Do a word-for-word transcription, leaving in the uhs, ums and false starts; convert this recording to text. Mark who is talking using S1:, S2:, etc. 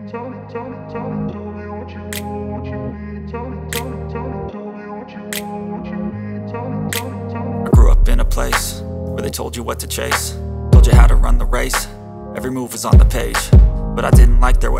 S1: I grew up in a place where they told you what to chase, told you how to run the race. Every move was on the page, but I didn't like their way.